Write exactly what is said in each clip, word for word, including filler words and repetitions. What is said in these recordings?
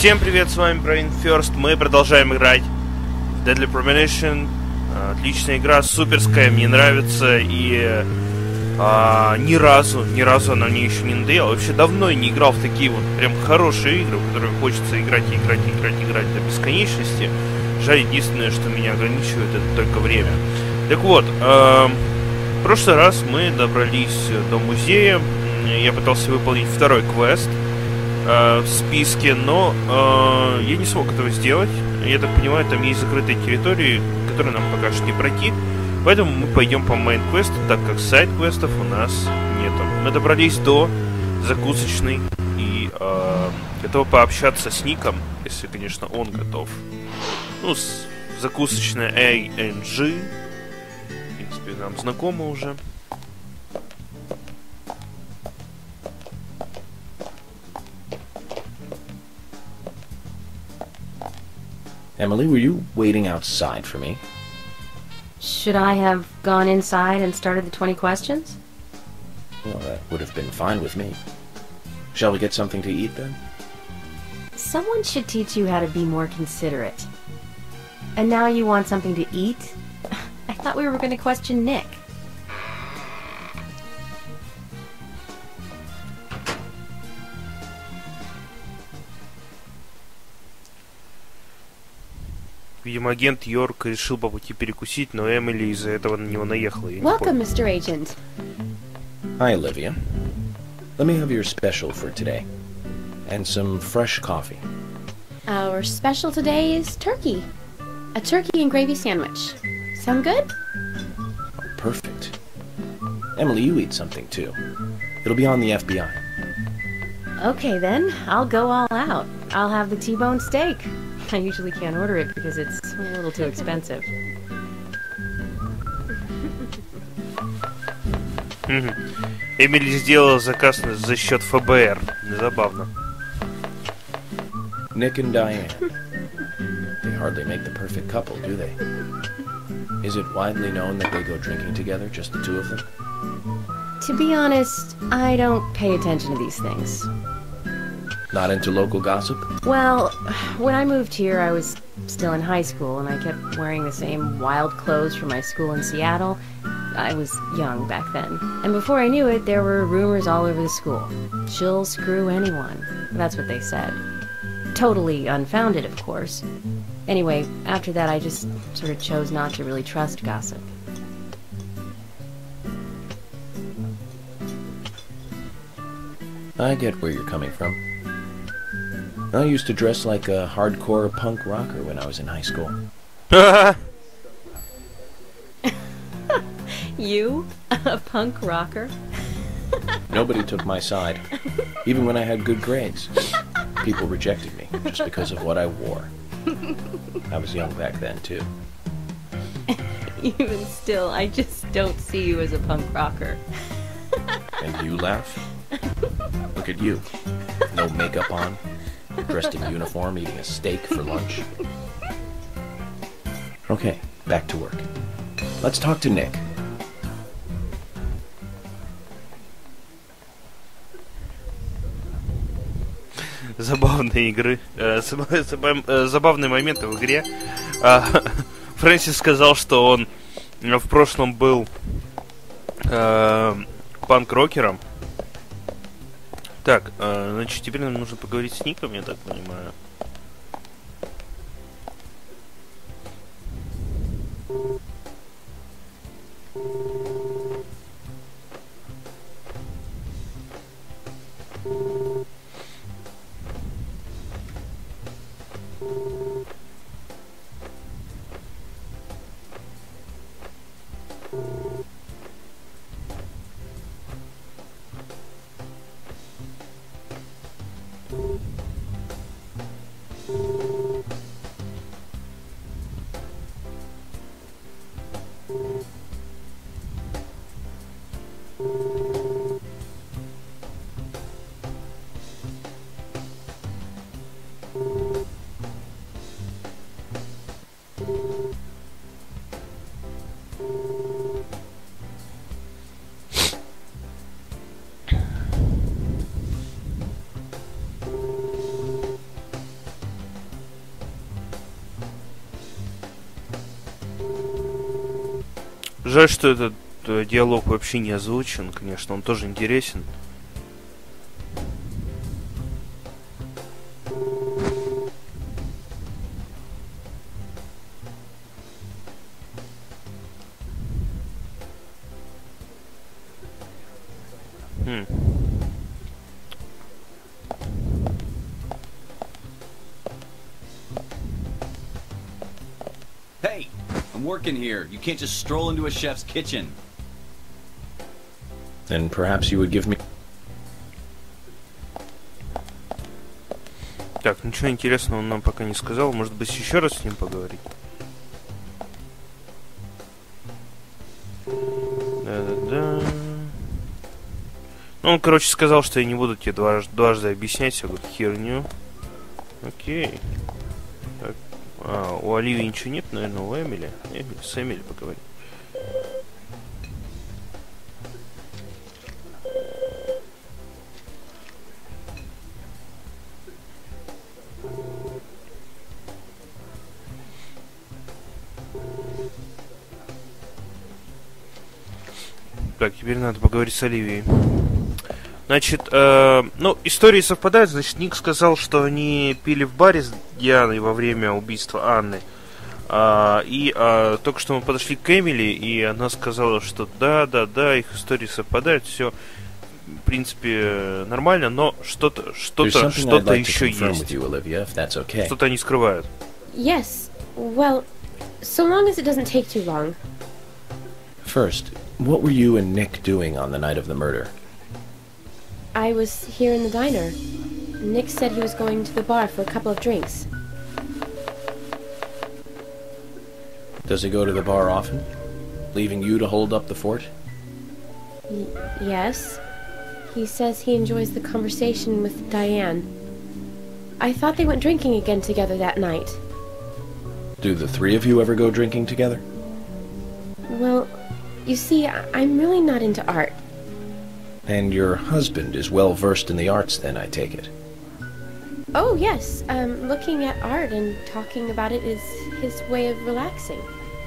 Всем привет, с вами Brain First. Мы продолжаем играть в Deadly Premonition. Отличная игра, суперская, мне нравится. И а, ни разу, ни разу она мне еще не надоела. Вообще давно я не играл в такие вот прям хорошие игры, в которые хочется играть, играть, играть, играть до бесконечности. Жаль, единственное, что меня ограничивает, это только время. Так вот, э, в прошлый раз мы добрались до музея. Я пытался выполнить второй квест э, в списке, но э, я не смог этого сделать. Я так понимаю, там есть закрытые территории, которые нам пока что не пройти. Поэтому мы пойдем по мейн-квесту, так как сайд-квестов у нас нету. Мы добрались до закусочной и э, готовы пообщаться с Ником, если, конечно, он готов. Ну, с закусочной эй эн джи. В принципе, нам знакомо уже. Emily, were you waiting outside for me? Should I have gone inside and started the twenty questions? Well, that would have been fine with me. Shall we get something to eat, then? Someone should teach you how to be more considerate. And now you want something to eat? I thought we were going to question Nick. Видимо, агент Йорк решил по пути перекусить, но Эмили из-за этого на него наехала. Welcome, Mister Agent. Hi, Olivia. Let me have your special for today. And some fresh coffee. Our special today is turkey. A turkey and gravy sandwich. Sound good? Perfect. Emily, you eat something, too. It'll be on the F B I. Okay then, I'll go all out. I'll have the T-bone steak. I usually can't order it because it's a little too expensive. Эмили сделала заказ за счет эф бэ эр. Забавно. Nick and Diane. They hardly make the perfect couple, do they? Is it widely known that they go drinking together, just the two of them? To be honest, I don't pay attention to these things. Not into local gossip? Well, when I moved here, I was still in high school, and I kept wearing the same wild clothes from my school in Seattle. I was young back then. And before I knew it, there were rumors all over the school. She'll screw anyone. That's what they said. Totally unfounded, of course. Anyway, after that, I just sort of chose not to really trust gossip. I get where you're coming from. I used to dress like a hardcore punk rocker when I was in high school. You? A punk rocker? Nobody took my side. Even when I had good grades. People rejected me just because of what I wore. I was young back then, too. Even still, I just don't see you as a punk rocker. And you laugh? Look at you. No makeup on. Dressed in uniform, eating a steak for lunch. Okay, back to work. Let's talk to Nick. Забавные игры. Э, забавные моменты в игре. Э, Фрэнсис сказал, что он в прошлом был э, панк-рокером. Так, э, значит, теперь нам нужно поговорить с Ником, я так понимаю. Жаль, что этот э, диалог вообще не озвучен, конечно, он тоже интересен. Хм. Hey, I'm working here. You can't just stroll into a chef's kitchen. Then perhaps you would give me... Так, ничего интересного он нам пока не сказал. Может быть, еще раз с ним поговорить? Да-да-да. Ну, он, короче, сказал, что я не буду тебе дваж- дважды объяснять всю эту херню. Окей. Так. А, у Оливии ничего нет, наверное, у Эмили. Эмили, с Эмили поговорим. Так, теперь надо поговорить с Оливией. Значит, э, ну, истории совпадают. Значит, Ник сказал, что они пили в баре с Дианой во время убийства Анны. А, и а, только что мы подошли к Эмили, и она сказала, что да, да, да, их истории совпадают, все, в принципе, нормально, но что-то, что-то, что-то еще есть. You, Olivia, if that's okay. Что-то они скрывают. Yes. Well, so long as it doesn't take too long. First, what were you and Nick doing on the night of the murder? I was here in the diner. Nick said he was going to the bar for a couple of drinks. Does he go to the bar often? Leaving you to hold up the fort? Y- yes. He says he enjoys the conversation with Diane. I thought they went drinking again together that night. Do the three of you ever go drinking together? Well, you see, I- I'm really not into art. And your husband is well versed in the arts then, I take it. Oh, yes. Um, looking at art and talking about it is his way of relaxing.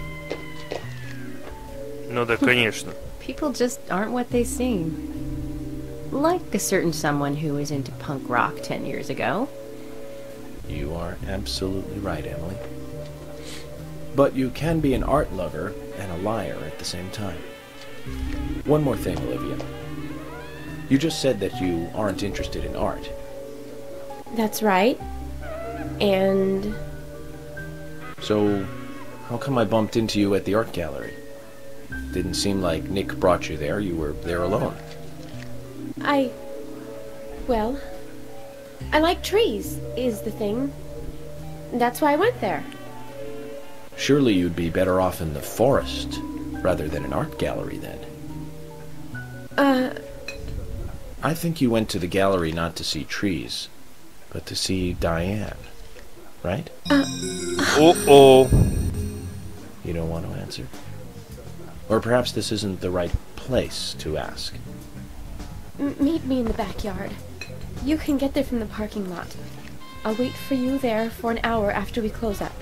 Ну да, конечно. People just aren't what they seem. Like a certain someone who was into punk rock ten years ago. You are absolutely right, Emily. But you can be an art lover and a liar at the same time. One more thing, Olivia. You just said that you aren't interested in art. That's right. And... So, how come I bumped into you at the art gallery? Didn't seem like Nick brought you there. You were there alone. I... Well... I like trees, is the thing. That's why I went there. Surely you'd be better off in the forest rather than an art gallery then. Uh... I think you went to the gallery not to see trees, but to see Diane, right? Uh-oh. You don't want to answer? Or perhaps this isn't the right place to ask. M- meet me in the backyard. You can get there from the parking lot. I'll wait for you there for an hour after we close up.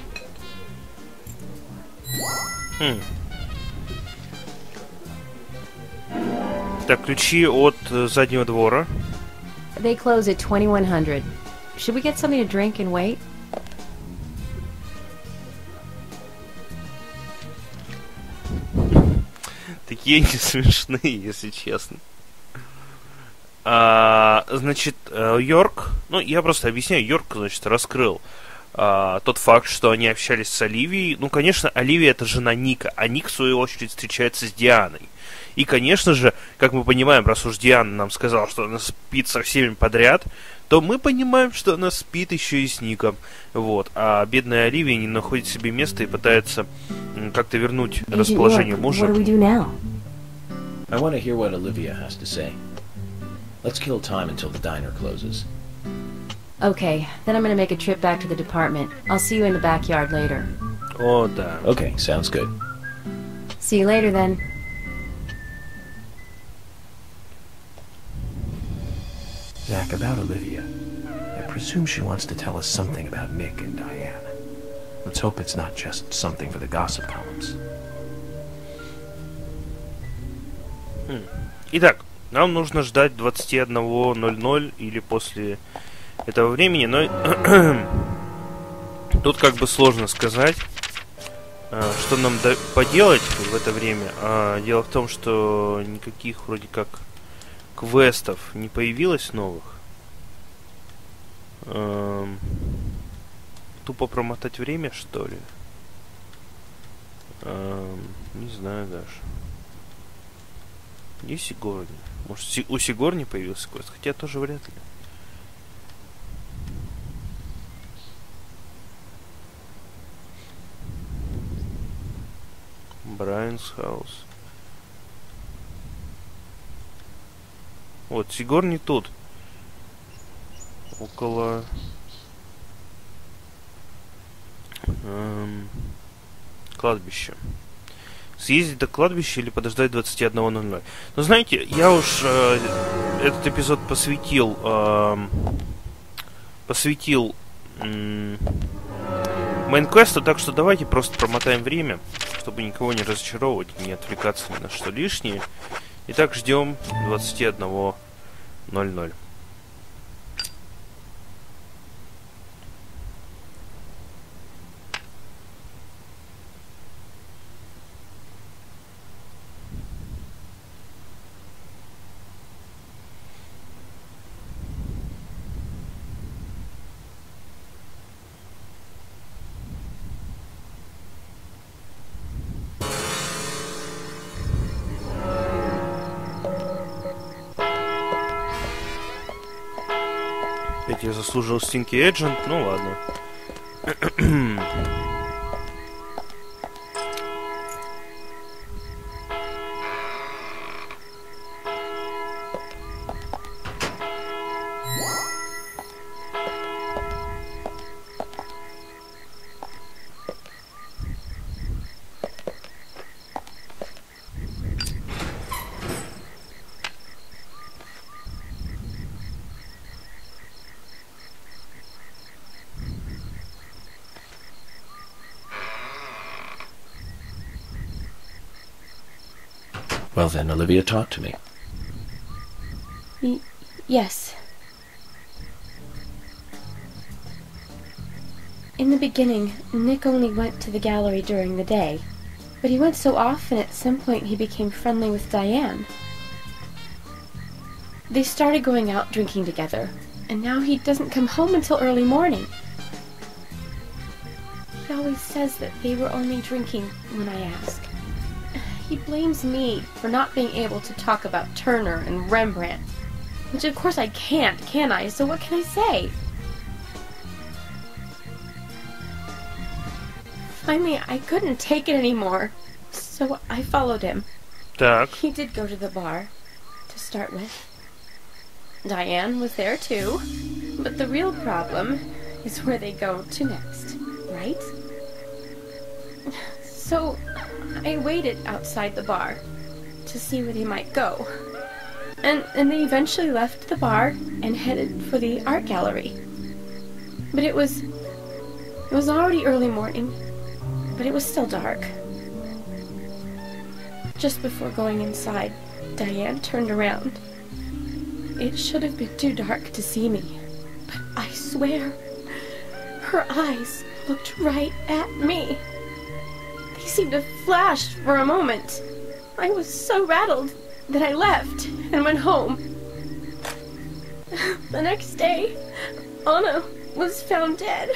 Хм. Так, ключи от э, заднего двора. They close at twenty-one hundred. Should we get something to drink and wait? Такие не смешные, если честно. А, значит, Йорк, ну, я просто объясняю, Йорк, значит, раскрыл а, тот факт, что они общались с Оливией. Ну, конечно, Оливия — это жена Ника, а Ник, в свою очередь, встречается с Дианой. И, конечно же, как мы понимаем, раз уж Диана нам сказала, что она спит со всеми подряд, то мы понимаем, что она спит еще и с Ником. Вот. А бедная Оливия не находит себе места и пытается м, как-то вернуть Agent расположение York, мужа. what do we do now? I want to hear what Olivia has to say. Let's kill time until the diner closes. Okay, then I'm gonna make a trip back to the department. I'll see you in the backyard later. О, да. Okay, sounds good. See you later then. Zach, about Olivia. I presume she wants to tell us something about Nick and Diane. Let's hope it's not just something for the gossip columns. Итак, нам нужно ждать двадцати одного ноль ноль или после этого времени, но тут как бы сложно сказать, что нам поделать в это время. Дело в том, что никаких вроде как квестов не появилось новых. Тупо промотать время, что ли? Не знаю даже. Где Сигорни? Может, у Сигорни появился квест? Хотя тоже вряд ли. Брайанс хаус. Вот, Сигорни тут. Около... Эм, кладбища. Съездить до кладбища или подождать двадцати одного ноль ноль. Но знаете, я уж э, этот эпизод посвятил э, посвятил э, мейн-квесту, так что давайте просто промотаем время, чтобы никого не разочаровывать, не отвлекаться ни на что лишнее. Итак, ждем двадцати одного ноль ноль. Опять я заслужил Stinky Agent, ну ладно. Well then, Olivia, talk to me. Y- yes. In the beginning, Nick only went to the gallery during the day, but he went so often at some point he became friendly with Diane. They started going out drinking together, and now he doesn't come home until early morning. He always says that they were only drinking when I ask. He blames me for not being able to talk about Turner and Rembrandt, which of course I can't, can I? So what can I say? Finally, I couldn't take it anymore, so I followed him. Так. He did go to the bar, to start with. Diane was there too, but the real problem is where they go to next, right? So I waited outside the bar to see where they might go. And, and they eventually left the bar and headed for the art gallery. But it was... It was already early morning, but it was still dark. Just before going inside, Diane turned around. It should have been too dark to see me, but I swear, her eyes looked right at me. They seemed to flash for a moment. I was so rattled that I left and went home. The next day, Anna was found dead.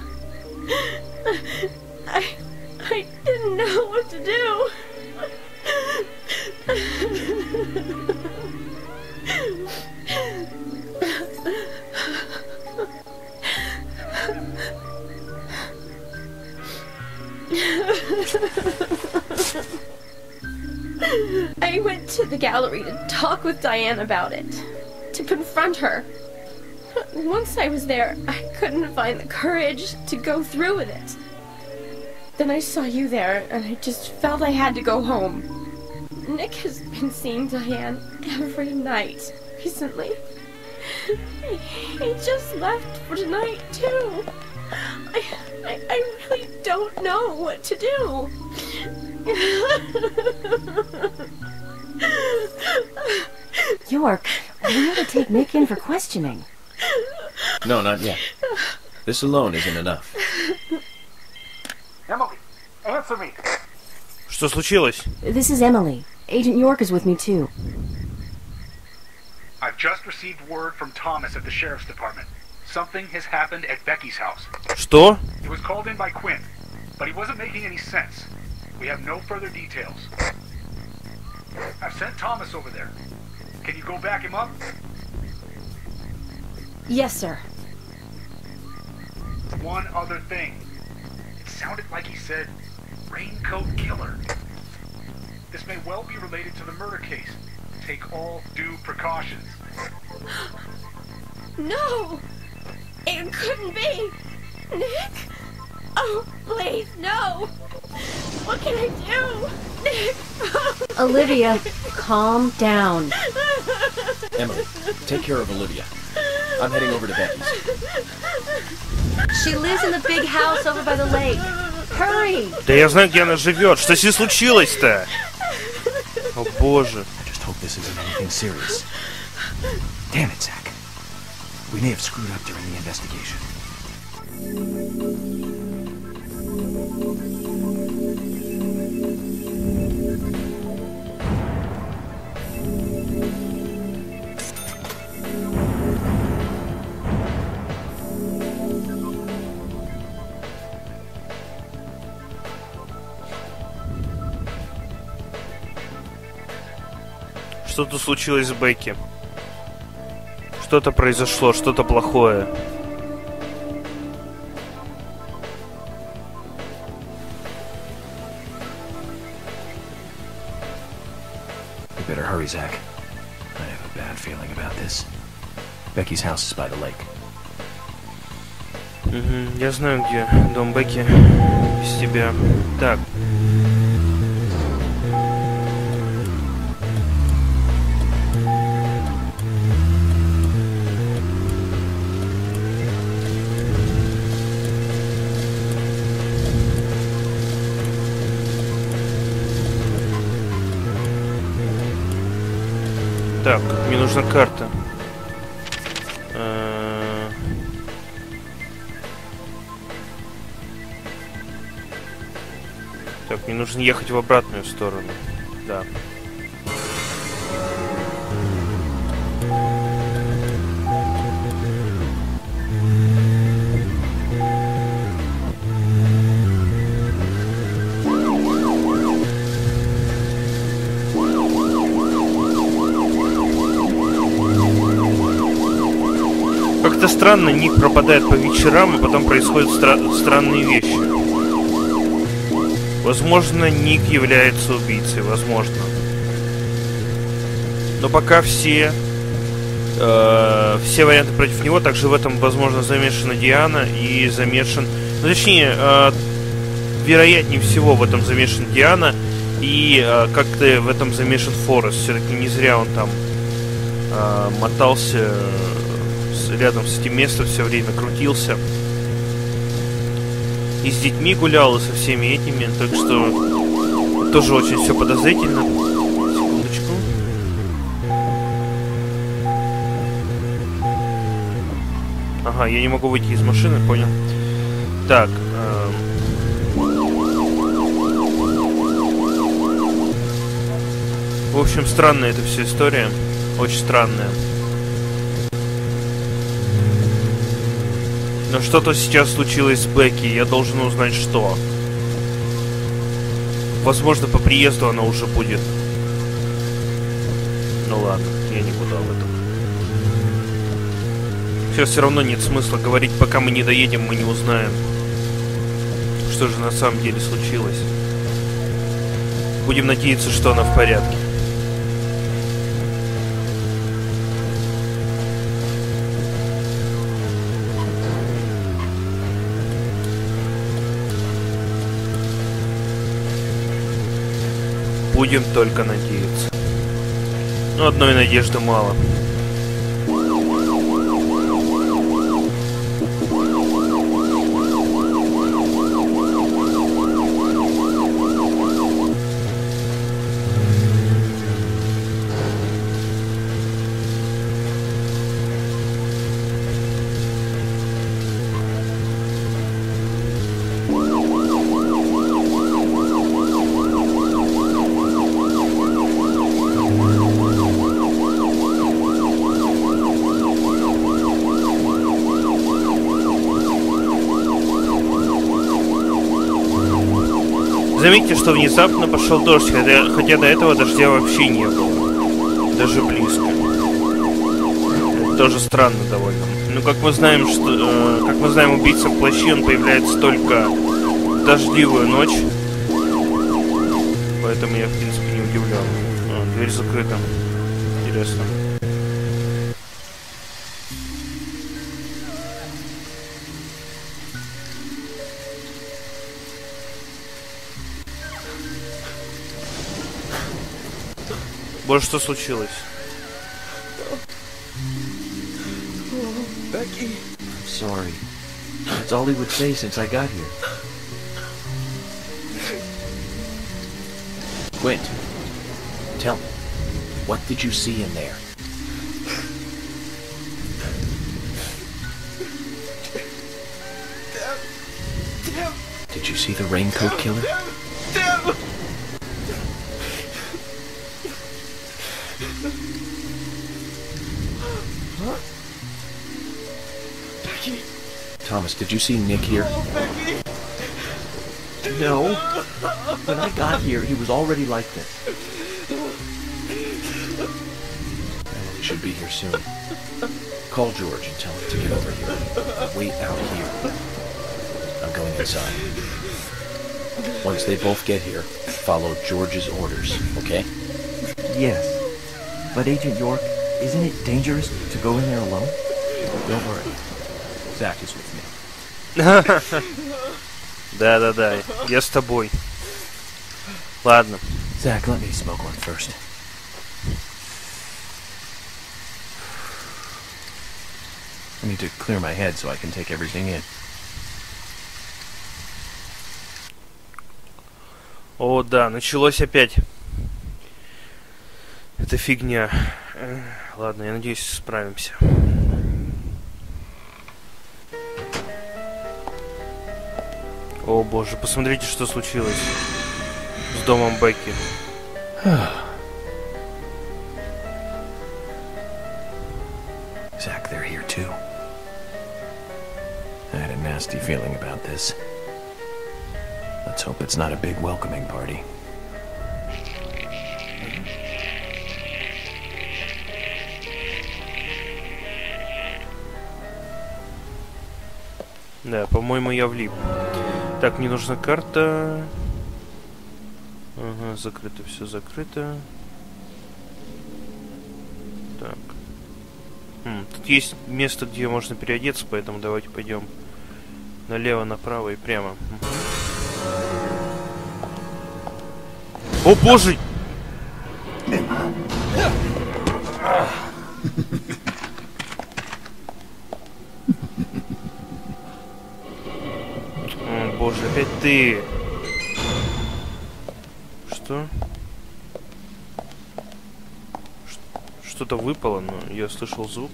I... I didn't know what to do. I went to the gallery to talk with Diane about it, to confront her. Once I was there, I couldn't find the courage to go through with it. Then I saw you there, and I just felt I had to go home. Nick has been seeing Diane every night recently. He just left for tonight, too. I, I, I really don't know what to do. York, we ought to take Nick in for questioning. No, not yet. This alone isn't enough. Emily, answer me. Что случилось? This is Emily. Agent York is with me too. I've just received word from Thomas at the sheriff's department. Something has happened at Becky's house. Что? It was called in by Quinn, but he wasn't making any sense. We have no further details. I've sent Thomas over there. Can you go back him up? Yes, sir. One other thing. It sounded like he said, Raincoat Killer. This may well be related to the murder case. Take all due precautions. No! It couldn't be! Nick? Oh, please, no! What can I do? Nick! Olivia, calm down. Emily, take care of Olivia. I'm heading over to Becky's. She lives in the big house over by the lake. Hurry! Да я знаю, где она живет. Что с ней случилось-то? О боже. I just hope this isn't anything serious. Damn it, Zach. We may have screwed up during the investigation. Что-то случилось с Бекки. Что-то произошло, что-то плохое. We better hurry, Zach. I have a bad feeling about this. Becky's house is by the lake. Угу, я знаю, где дом Бекки. Без тебя. Так. Так, мне нужна карта. Э, Так, мне нужно ехать в обратную сторону. Да. Как-то странно, Ник пропадает по вечерам, и потом происходят стра- странные вещи. Возможно, Ник является убийцей, возможно. Но пока все, э, все варианты против него, также в этом, возможно, замешана Диана и замешан... Ну, точнее, э, вероятнее всего в этом замешан Диана, и э, как-то в этом замешан Форест. Все-таки не зря он там э, мотался... рядом с этим местом все время крутился. И с детьми гулял, и со всеми этими. Так что тоже очень все подозрительно. Секундочку. Ага, я не могу выйти из машины, понял. Так. Э В общем, странная эта вся история. Очень странная. Но что-то сейчас случилось с Бекки, я должен узнать, что. Возможно, по приезду она уже будет. Ну ладно, я не буду об этом. Сейчас все равно нет смысла говорить, пока мы не доедем, мы не узнаем, что же на самом деле случилось. Будем надеяться, что она в порядке. Будем только надеяться. Но одной надежды мало. заметьте, что внезапно пошел дождь, хотя, хотя до этого дождя вообще не было. Даже близко. Это тоже странно довольно. Ну, как мы знаем, что, э, как мы знаем, убийца в плаще, он появляется только в дождливую ночь. Поэтому я, в принципе, не удивлен. А, дверь закрыта. Интересно. Боже, что случилось? Becky. I'm sorry. That's all he would say since I got here. Quint, tell me, what did you see in there? Did you see the raincoat killer? Thomas, did you see Nick here? No. When I got here, he was already like this. Well, he should be here soon. Call George and tell him to get over here. Wait out here. I'm going inside. Once they both get here, follow George's orders, okay? Yes. But Agent York, isn't it dangerous to go in there alone? Don't worry. Zach is with me. Да-да-да, я с тобой. Ладно. Zach, let me smoke one first. I need to clear my head so I can take everything in. О, да, началось опять. Это фигня. Ладно, я надеюсь, справимся. О боже, посмотрите, что случилось с домом Бекки. Zach, they're here too. I had a nasty feeling about this. Let's hope it's not a big welcoming party. Да, по-моему, я влип. Так, мне нужна карта. Ага, закрыто, все закрыто. Так. Хм, тут есть место, где можно переодеться, поэтому давайте пойдем налево, направо и прямо. О боже! О боже, опять ты! Что? Что-то выпало, но я слышал звук.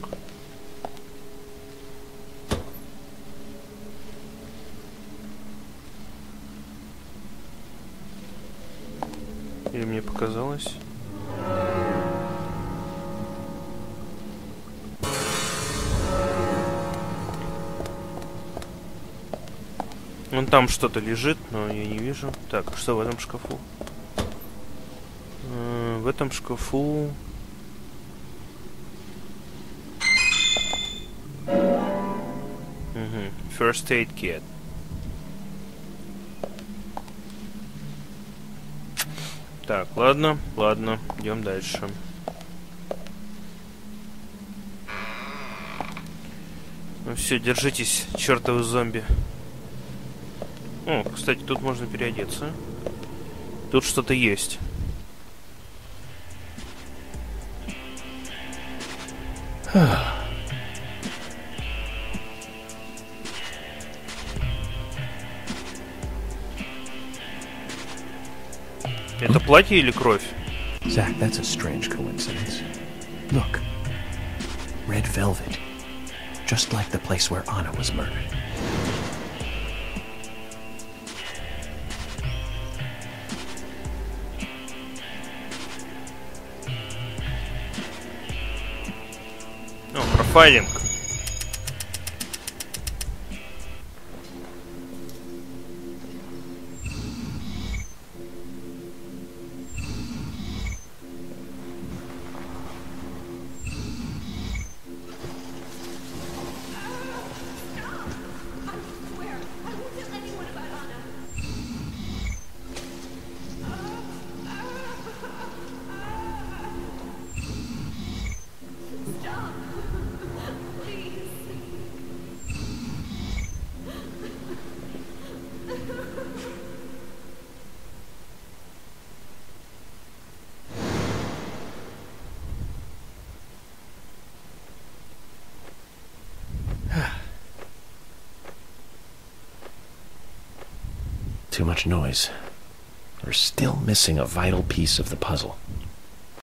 Или мне показалось? Вон там что-то лежит, но я не вижу. Так, что в этом шкафу? Э, в этом шкафу... Угу. First aid kit. Так, ладно, ладно, идем дальше. Ну все, держитесь, чертовы зомби. О, кстати, тут можно переодеться. Тут что-то есть. Это платье или кровь? Zach, that's a strange coincidence. Look. Red velvet. Just like the place where Anna was murdered. О, профайлинг. too much noise. We're still missing a vital piece of the puzzle.